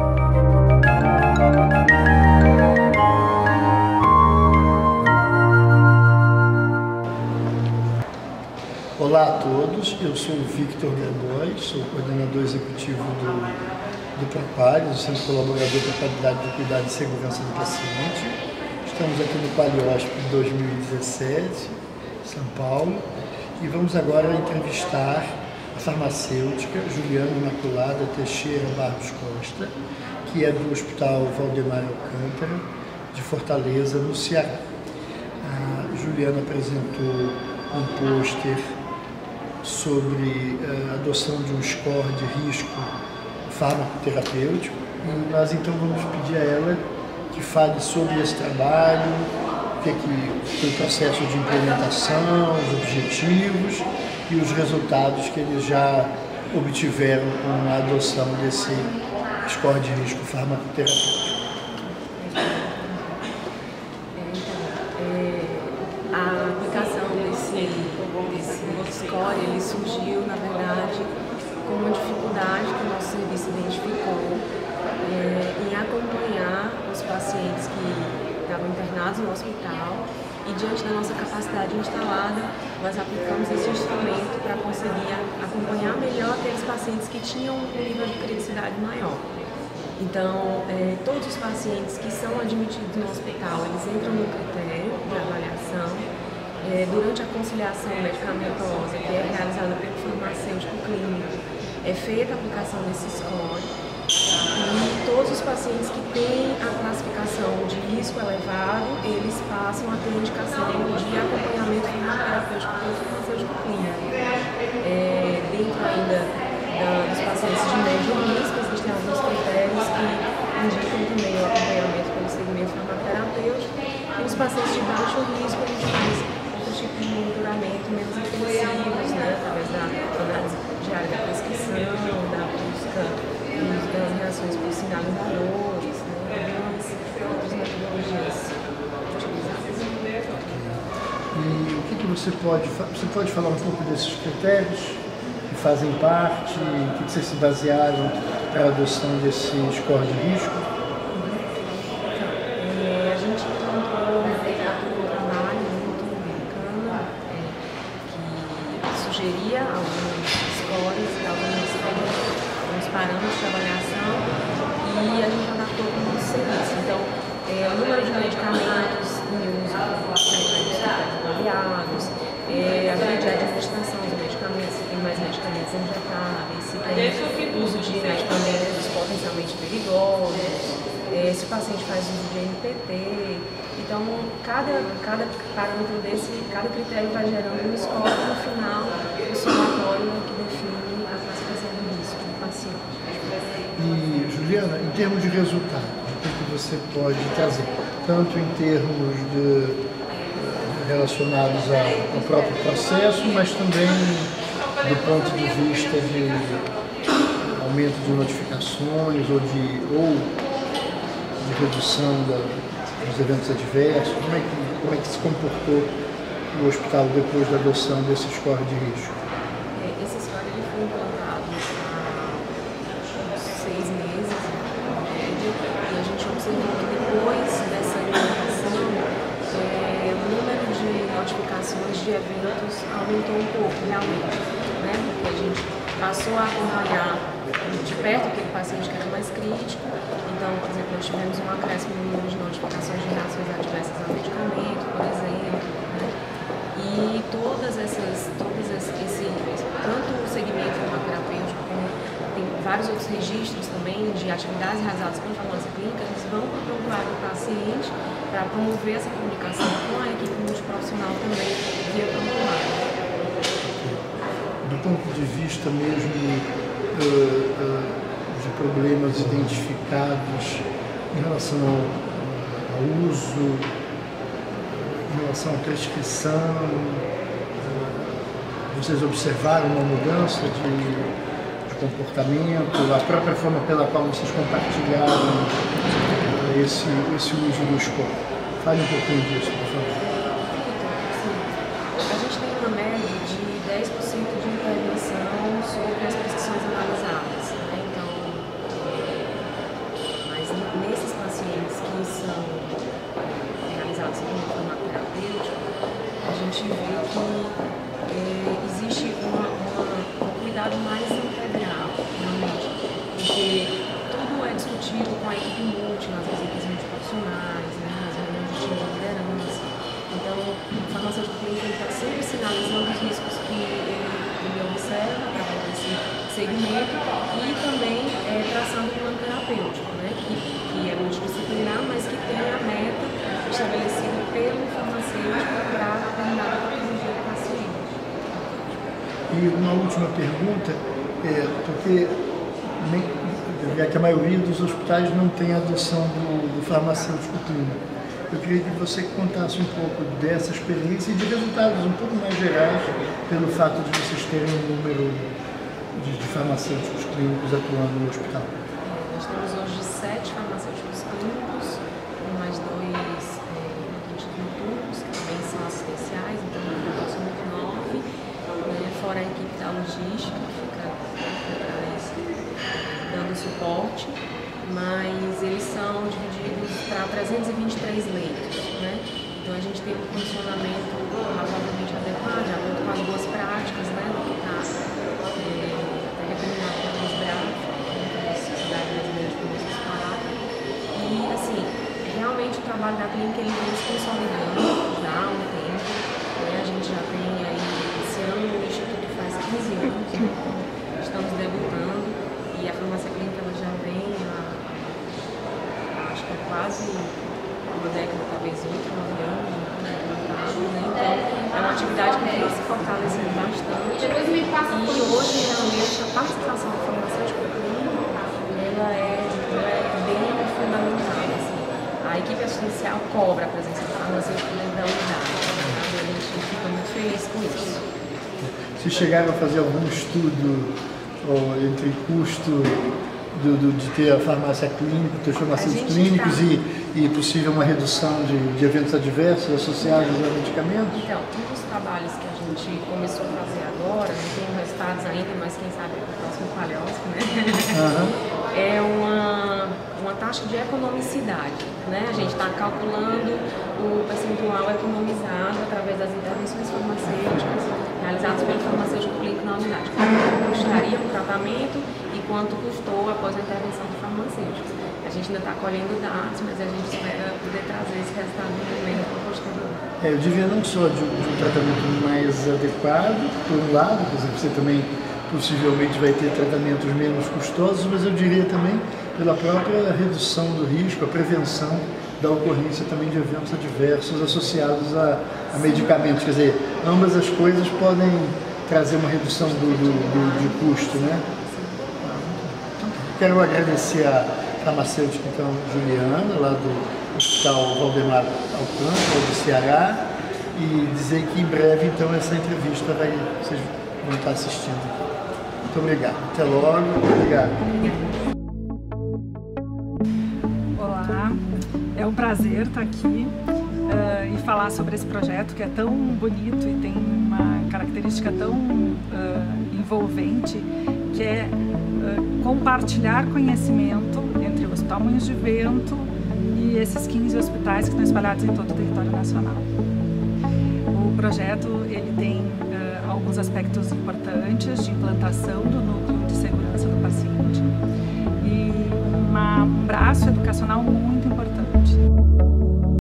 Olá a todos, eu sou o Victor Godoy, sou coordenador executivo do PROPALIS, o Centro Colaborador para a Qualidade de Cuidado e Segurança do Paciente. Estamos aqui no Paliosp 2017, São Paulo, e vamos agora entrevistar a farmacêutica Juliana Imaculada Teixeira Barros Costa, que é do Hospital Valdemar Alcântara, de Fortaleza, no Ceará. A Juliana apresentou um pôster sobre a adoção de um score de risco farmacoterapêutico, e nós então vamos pedir a ela que fale sobre esse trabalho, o que foi o processo de implementação, os objetivos e os resultados que eles já obtiveram com a adoção desse score de risco farmacoterapêutico. A aplicação desse score, ele surgiu, na verdade, com uma dificuldade que o nosso serviço identificou em acompanhar os pacientes que estavam internados no hospital, e diante da nossa capacidade instalada, nós aplicamos esse instrumento para conseguir acompanhar melhor aqueles pacientes que tinham um nível de criticidade maior. Então, todos os pacientes que são admitidos no hospital, eles entram no critério de avaliação. Durante a conciliação medicamentosa, que é realizada pelo farmacêutico clínico, é feita a aplicação desse score, e todos os pacientes que têm a classificação de risco elevado, eles passam a ter indicação de acompanhamento farmacoterapêutico pelo farmacêutico clínico. Dentro ainda dos pacientes de médio risco, existem alguns critérios que indicam também o acompanhamento pelo segmento farmacoterapêutico, e os pacientes de baixo risco, eles fazem outros tipos de monitoramento menos intensivos, através da análise diária da prescrição, da busca das reações por sinalizadores, outras metodologias utilizadas. E o que você pode falar um pouco desses critérios que fazem parte, em que vocês se basearam para a adoção desse score de risco? A gente encontrou um trabalho muito bacana que sugeria alguns scores, alguns parâmetros de avaliação, e a gente adaptou para o nosso serviço. Então, o número de medicamentos em uso avaliados, a via de administração dos medicamentos, se tem mais medicamentos injetáveis, se tem uso de medicamentos potencialmente perigosos, se o paciente faz uso de NPT. Então, cada parâmetro desse, cada critério vai gerando um score, e no final, o somatório que define a classificação do risco do paciente. E, Juliana, em termos de resultado, o que você pode trazer, tanto em termos relacionados ao próprio processo, mas também do ponto de vista de aumento de notificações ou de redução dos eventos adversos? Como é que se comportou o hospital depois da adoção desse score de risco? Esse score ele foi implantado há uns 6 meses, e a gente observou que depois dessa implantação, o número de notificações de eventos aumentou um pouco, realmente, porque a gente passou a acompanhar de perto aquele paciente que era mais crítico. Então, por exemplo, nós tivemos um acréscimo no número de notificações de reações adversas ao medicamento, por exemplo, e tanto o segmento farmacoterapêutico como tem vários outros registros também de atividades realizadas pela farmácia clínica, eles vão para o prontuário do paciente para promover essa comunicação com a equipe multiprofissional também via prontuário. Do ponto de vista mesmo de problemas identificados em relação ao uso, em relação à prescrição, vocês observaram uma mudança de comportamento, a própria forma pela qual vocês compartilharam esse uso do score? Fale um pouquinho disso, por favor. A gente tem uma média de 10% de intervenção sobre as prescrições analisadas. Então, segmento e também traçando um plano terapêutico, né, que é multidisciplinar, mas que tem a meta estabelecida pelo farmacêutico para determinada patologia do paciente. E uma última pergunta, porque que a maioria dos hospitais não tem a adoção do farmacêutico clínico. Eu queria que você contasse um pouco dessa experiência e de resultados um pouco mais gerais, pelo fato de vocês terem um número de farmacêuticos clínicos atuando no hospital. Nós temos hoje 7 farmacêuticos clínicos, com mais 2 agentes noturnos, que também são assistenciais, então nós somos 9, né, fora a equipe da logística, que fica atrás dando suporte. Mas eles são divididos para 323 leitos, né? Então a gente tem um funcionamento razoavelmente adequado, de acordo com as boas práticas, né? Do que está até determinado pelos gráficos, a Sociedade Brasileira de Comércio Hospitalar. E assim, realmente o trabalho da clínica ele vem se consolidando já há um tempo, né? A gente já tem aí, esse ano o Instituto faz 15 anos, né? Estamos debutando e a farmácia clínica ela já vem quase uma década, talvez 8, 9 anos, né? Então, é uma atividade que vem se fortalecendo bastante. E hoje, realmente, a participação do farmacêutico clínico, ela é bem fundamental. Assim. A equipe assistencial cobra a presença do farmacêutico dentro da unidade. A gente fica muito feliz com isso. Se chegaram a fazer algum estudo entre custo de ter a farmácia clínica, ter os farmacêuticos clínicos e possível uma redução de eventos adversos associados a medicamentos? Então, um dos trabalhos que a gente começou a fazer agora, não tem resultados ainda, mas quem sabe no próximo Paleógrafo, né? É uma taxa de economicidade, né? A gente está calculando o percentual economizado através das intervenções farmacêuticas realizadas pelo farmacêutico clínico na unidade. Quanto custaria o tratamento e quanto custou após a intervenção do farmacêutico. A gente ainda está colhendo dados, mas a gente espera poder trazer esse resultado no momento posterior. Eu diria não só de um tratamento mais adequado, por um lado, por exemplo, você também possivelmente vai ter tratamentos menos custosos, mas eu diria também pela própria redução do risco, a prevenção da ocorrência também de eventos adversos associados a medicamentos. Quer dizer, ambas as coisas podem trazer uma redução de custo, né? Quero agradecer a farmacêutica, então, Juliana, lá do Hospital Valdemar Alcântara, do Ceará, e dizer que em breve, então, essa entrevista vocês vão estar assistindo. Muito obrigado. Até logo. Obrigado. Olá, é um prazer estar aqui e falar sobre esse projeto que é tão bonito e tem uma característica tão envolvente, que é compartilhar conhecimento entre o Hospital Moinhos de Vento e esses 15 hospitais que estão espalhados em todo o território nacional. O projeto ele tem alguns aspectos importantes de implantação do núcleo de segurança do paciente e um braço educacional muito importante